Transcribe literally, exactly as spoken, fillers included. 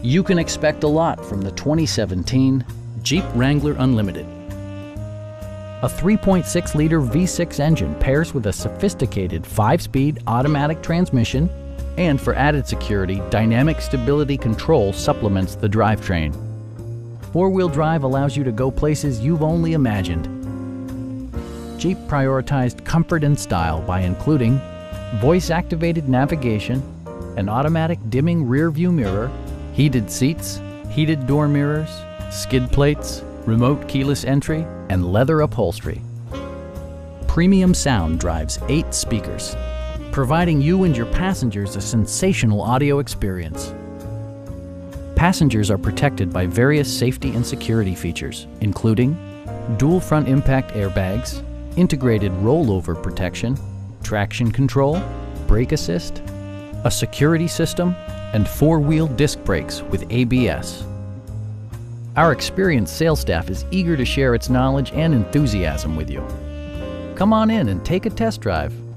You can expect a lot from the twenty seventeen Jeep Wrangler Unlimited. A three point six liter V six engine pairs with a sophisticated five-speed automatic transmission, and for added security, dynamic stability control supplements the drivetrain. Four-wheel drive allows you to go places you've only imagined. Jeep prioritized comfort and style by including voice-activated navigation, an automatic dimming rear-view mirror, heated seats, heated door mirrors, skid plates, remote keyless entry, and leather upholstery. Premium sound drives eight speakers, providing you and your passengers a sensational audio experience. Passengers are protected by various safety and security features, including dual front impact airbags, integrated rollover protection, traction control, brake assist, a security system, and four-wheel disc brakes with A B S. Our experienced sales staff is eager to share its knowledge and enthusiasm with you. Come on in and take a test drive.